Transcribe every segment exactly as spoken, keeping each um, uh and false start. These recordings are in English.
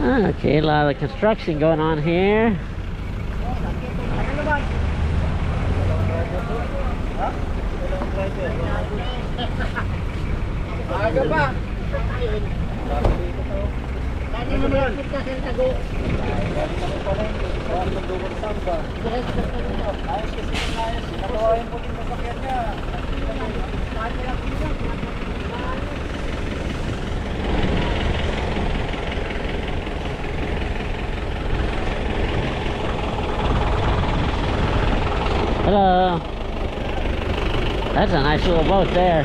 Okay, a lot of construction going on here. Aga pa. Hello. That's a nice little boat there.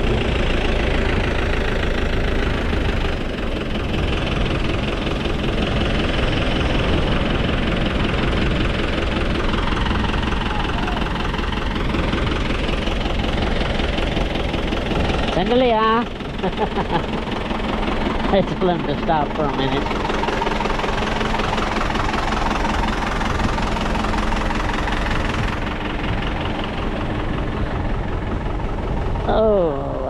Sandali ah. I told him to stop for a minute. Oh.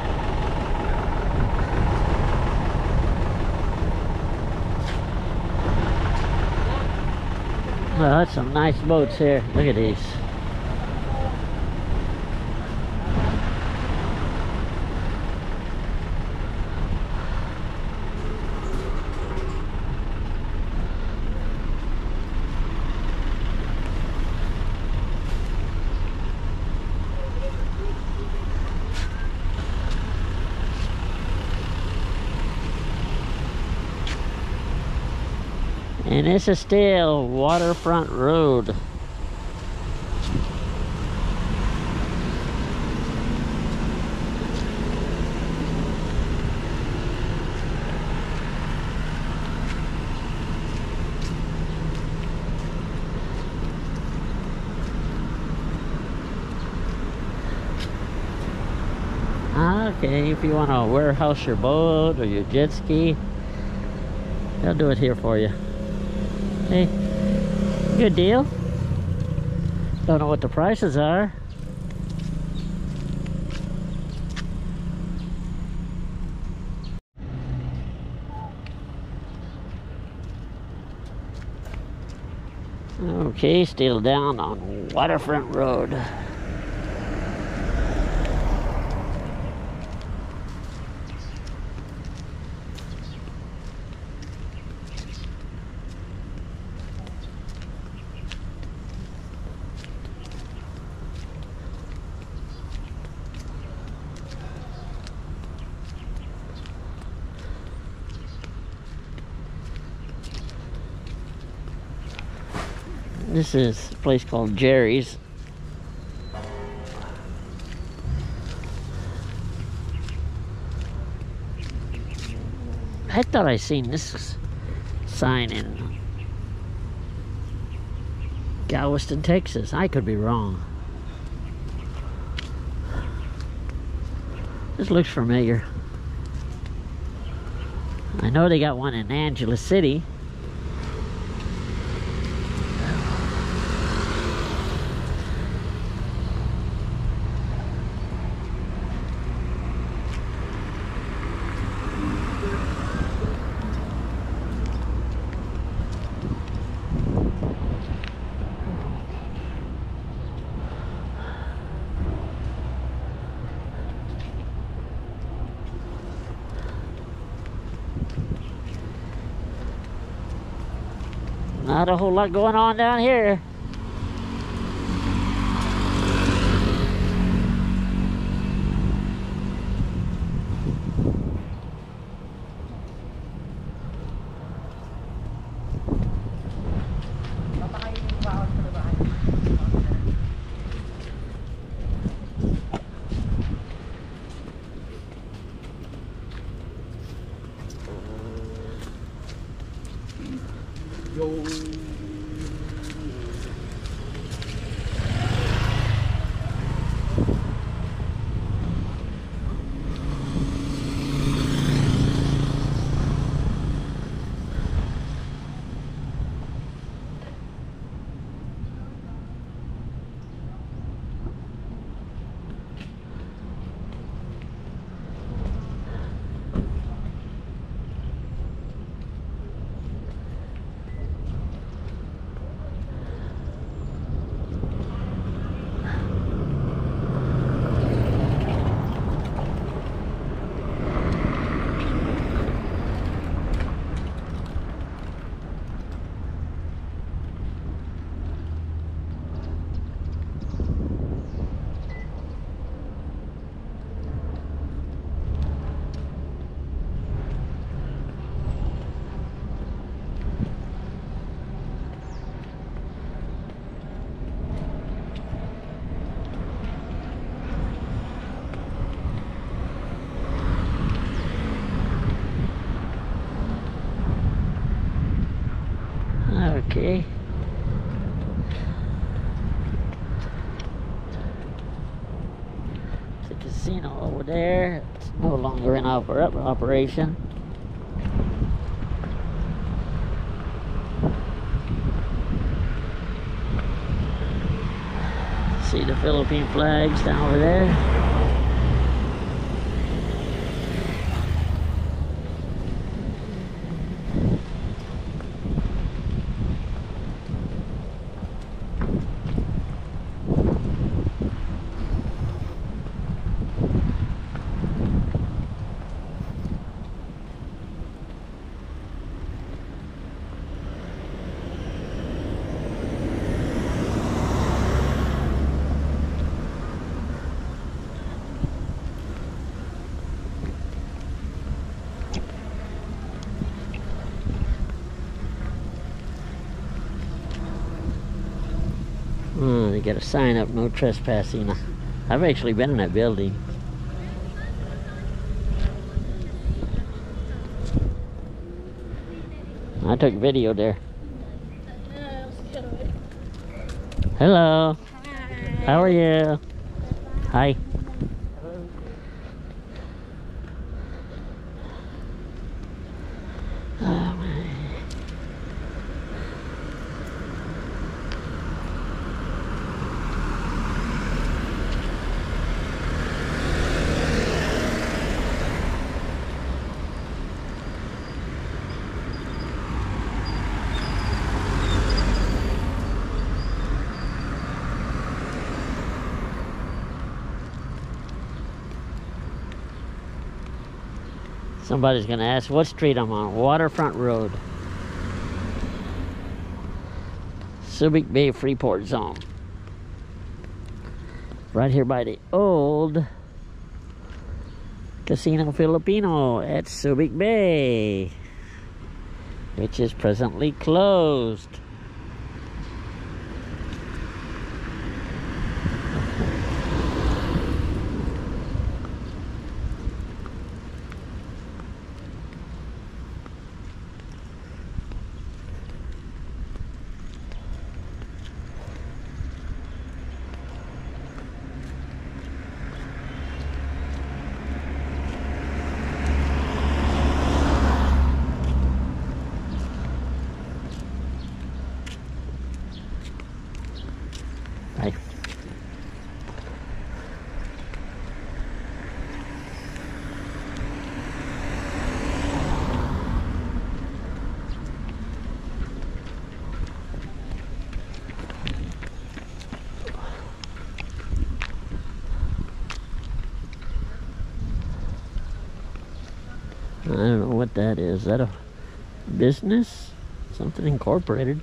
Well, that's some nice boats here. Look at these. And this is still Waterfront Road. Okay, if you want to warehouse your boat or your jet ski, they'll do it here for you. Hey, good deal. Don't know what the prices are. Okay, still down on Waterfront Road. This is a place called Jerry's. I thought I seen this sign in Galveston, Texas. I could be wrong. This looks familiar. I know they got one in Angeles City. Not a whole lot going on down here. Yo. Okay. The casino over there. It's no longer in oper operation. See the Philippine flags down over there. Oh, they got a sign up, no trespassing. I've actually been in that building. I took video there. Hello. Hi. How are you? Hi. Oh, my. Somebody's gonna ask what street I'm on. Waterfront Road. Subic Bay Freeport Zone. Right here by the old Casino Filipino at Subic Bay, which is presently closed. Bye. I don't know what that is. Is that a business? Something incorporated.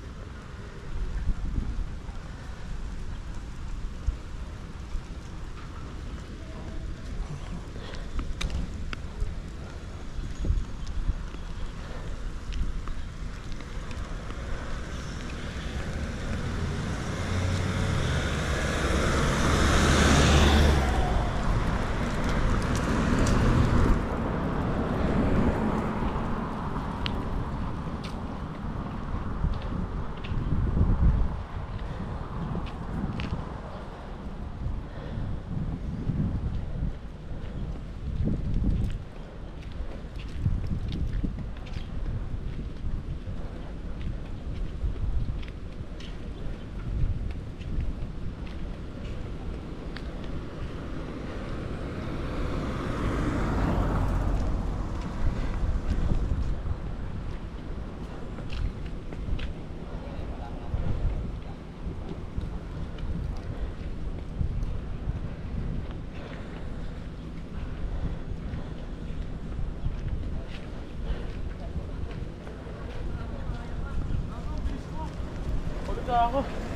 Ako.